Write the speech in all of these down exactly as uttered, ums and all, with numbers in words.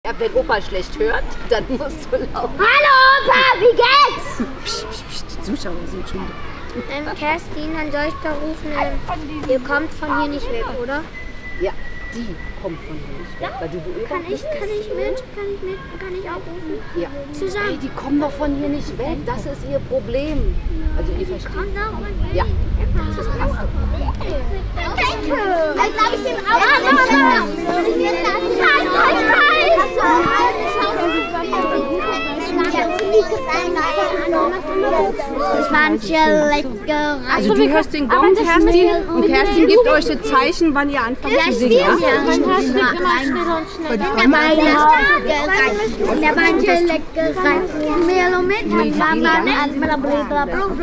Ja, wenn Opa schlecht hört, dann musst du laufen. Hallo Opa, wie geht's? Psst, psst, psst, die Zuschauer sind schon da. Ähm, Kerstin, dann soll ich da rufen, ähm, ihr kommt von hier nicht weg, oder? Ja, die kommt von hier nicht weg, weil du Kann ich, kann ich mit? Kann ich mit? Kann ich auch rufen? Ja. Zusammen? Hey, die kommen doch von hier nicht weg, das ist ihr Problem. Also ihr versteht. Kommt auch mit weg. Ja, das ist passt. Danke! Dann glaube ich dem auch. Ja, ja, ja. Ich will das nicht. Halt, halt, halt! Das waren lecker. Also du hörst den Gong, Kerstin, und Kerstin gibt euch das Zeichen, wann ihr anfangt zu singen. Ja? Da waren die Leckerei. Melomet hat Mama an blablabla.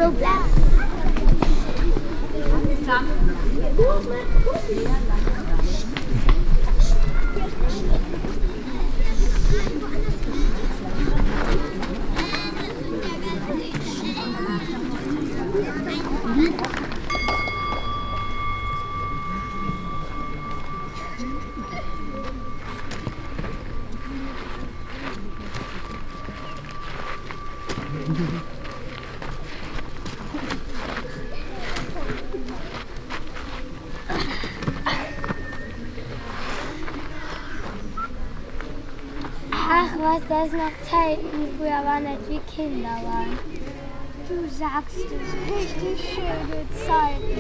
Ach, was, das ist noch Zeiten, früher waren, als wir Kinder waren. Du sagst es, richtig schöne Zeiten.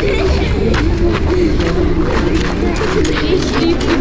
Ich liebe die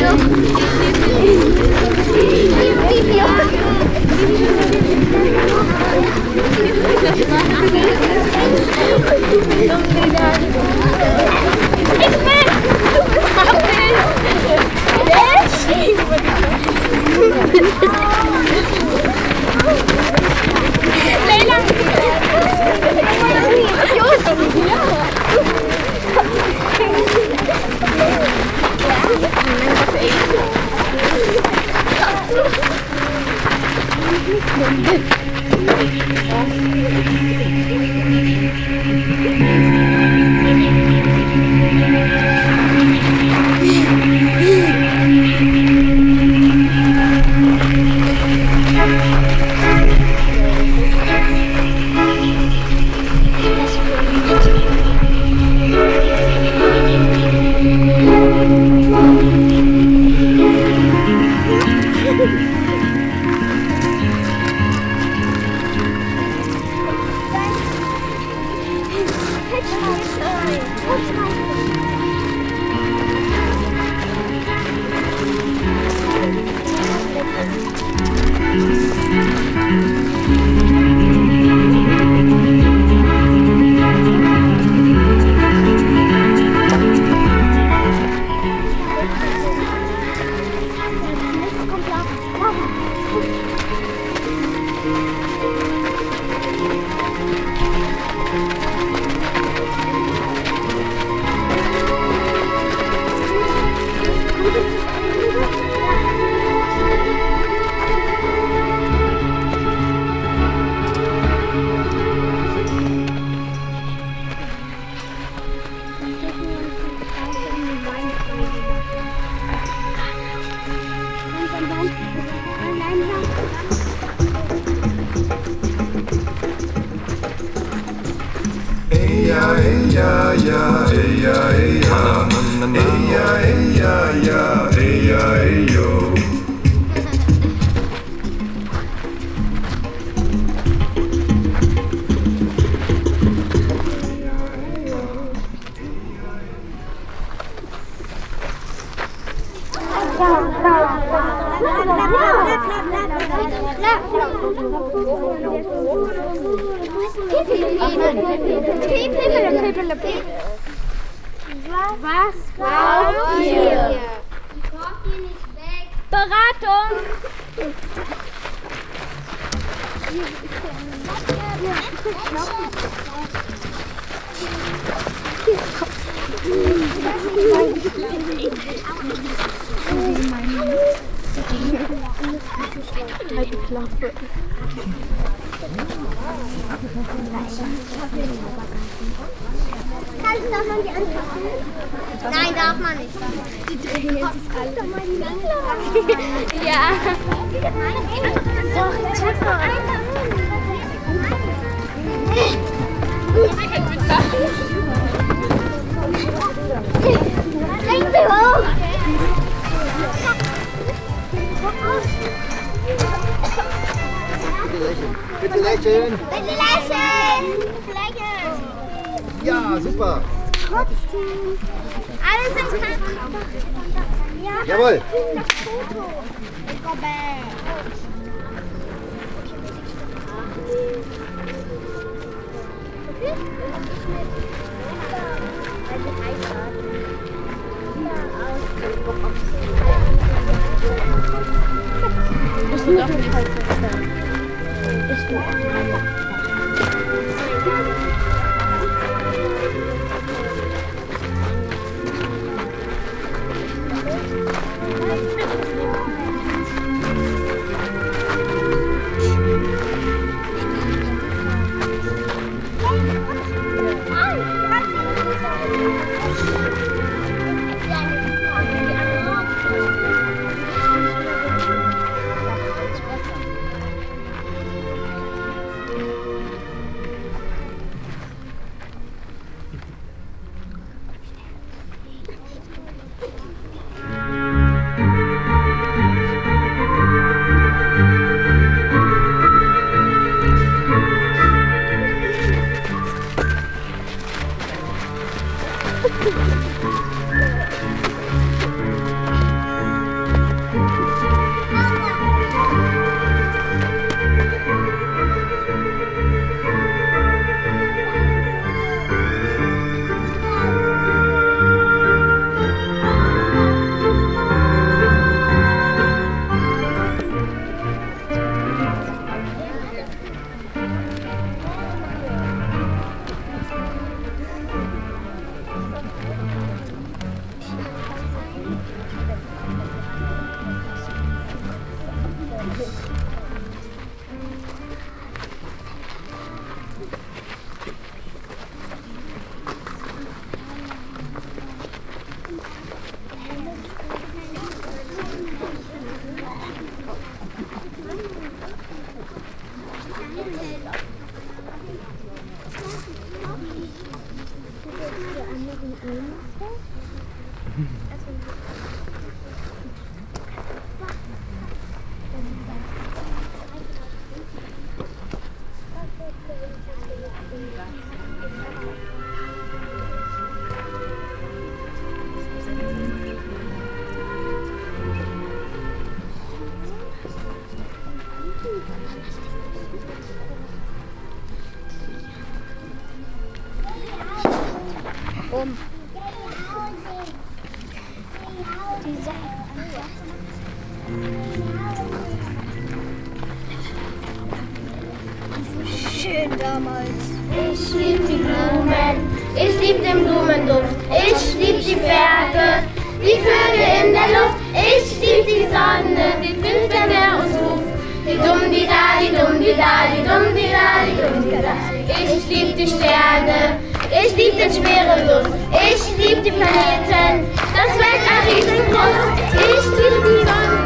Was braucht ihr? Kommt ihr nicht weg? Beratung! Halt die Klappe. Darf man die anfassen? Nein, darf man nicht. Die drehen jetzt alle. Ja. Doch, check mal ein. Bring sie hoch! Bitte lächeln! Bitte lächeln! Lächeln! Ja, super! Trotzdem! Alles im Kampf! Ja, jawohl! das Foto! Ich komme! Musst du doch nicht halt um. Schön damals. Ich lieb die Blumen, ich lieb den Blumenduft, ich lieb die Berge, die Vögel in der Luft, ich lieb die Sonne, den Wind, der mehr uns ruft. Die dumm, die da, die dumm, die da, die dumm, die da, die dumm, die da. Ich lieb die Sterne, ich lieb den schweren Luft, ich lieb die Planeten, das Weltall riesengroß, ich lieb die Sonne.